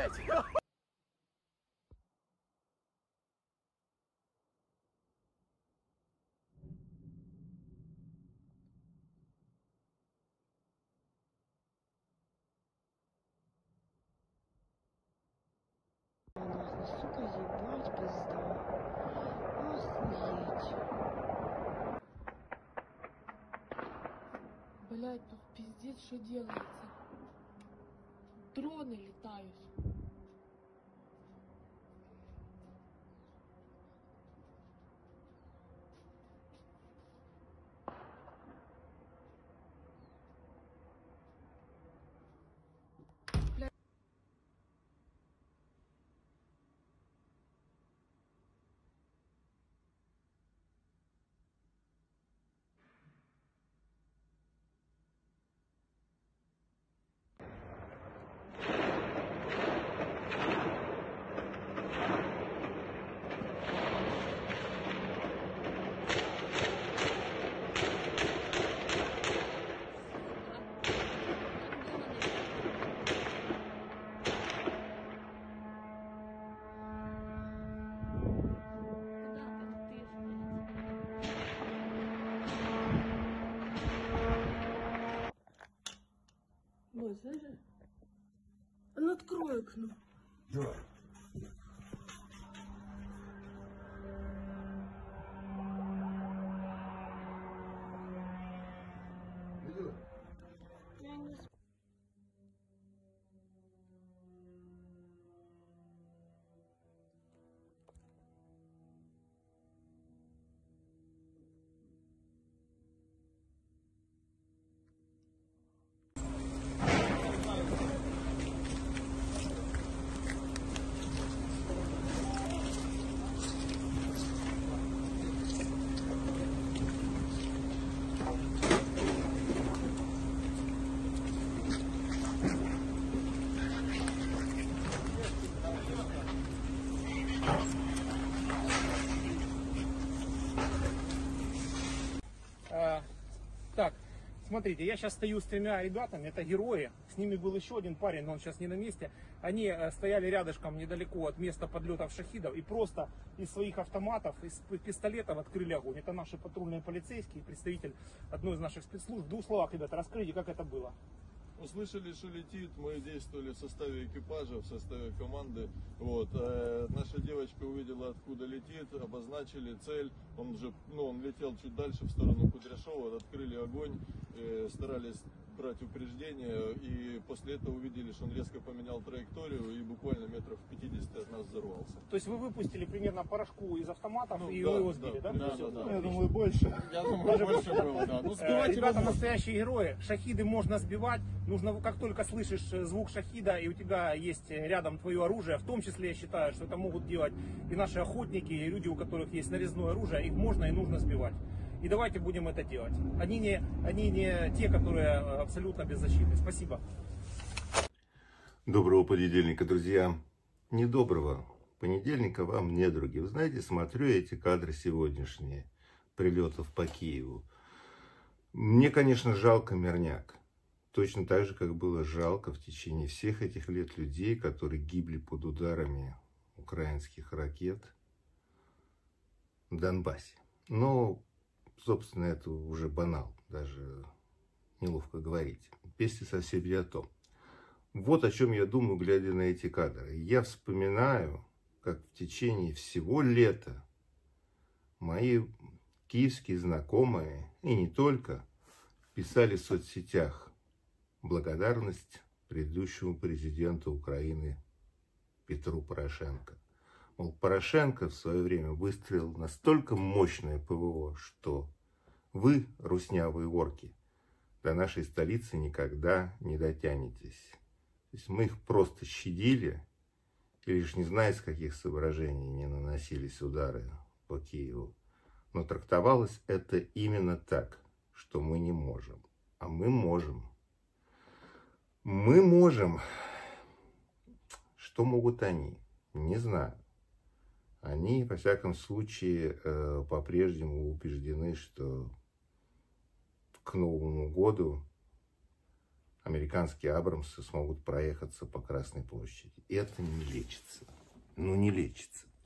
блядь. Сука, ебать, пизда. Охуеть. Блять, тут пиздец, что делается. Дроны летают. Вот, слышишь? А ну открой окно. Да. Идет. Я не Так, смотрите, я сейчас стою с тремя ребятами, это герои. С ними был еще один парень, но он сейчас не на месте. Они стояли рядышком недалеко от места подлетов шахидов и просто из своих автоматов, из пистолетов открыли огонь. Это наши патрульные полицейские, представитель одной из наших спецслужб. В двух словах, ребята, расскажите, как это было. Услышали, что летит, мы действовали в составе экипажа, в составе команды. Вот. Наша девочка увидела, откуда летит, обозначили цель. Он летел чуть дальше в сторону Кудряшова, открыли огонь, старались брать упреждение. И после этого увидели, что он резко поменял траекторию и буквально метров 50 от нас взорвался. То есть вы выпустили примерно порошку из автоматов и вы его сбили, да? Да. Я думаю, больше. Я думаю, больше было, да. Ну, сбивать Ребята настоящие герои, шахиды можно сбивать, нужно, как только слышишь звук шахида и у тебя есть рядом твое оружие, в том числе я считаю, что это могут делать и наши охотники, и люди, у которых есть нарезное оружие, их можно и нужно сбивать. И давайте будем это делать. Они не те, которые абсолютно беззащитны. Спасибо. Доброго понедельника, друзья. Недоброго понедельника вам, недруги. Вы знаете, смотрю эти кадры сегодняшние, прилетов по Киеву. Мне, конечно, жалко мирняк. Точно так же, как было жалко в течение всех этих лет людей, которые гибли под ударами украинских ракет в Донбассе. Но, собственно, это уже банал, даже неловко говорить. Песня совсем не о том. Вот о чем я думаю, глядя на эти кадры. Я вспоминаю, как в течение всего лета мои киевские знакомые, и не только, писали в соцсетях благодарность предыдущему президенту Украины Петру Порошенко. Мол, Порошенко в свое время выстроил настолько мощное ПВО, что вы, руснявые орки, до нашей столицы никогда не дотянетесь. То есть мы их просто щадили, и лишь не знаю, с каких соображений не наносились удары по Киеву. Но трактовалось это именно так, что мы не можем. А мы можем. Мы можем. Что могут они? Не знаю. Они, во всяком случае, по-прежнему убеждены, что к Новому году американские Абрамсы смогут проехаться по Красной площади. Это не лечится. Ну, не лечится.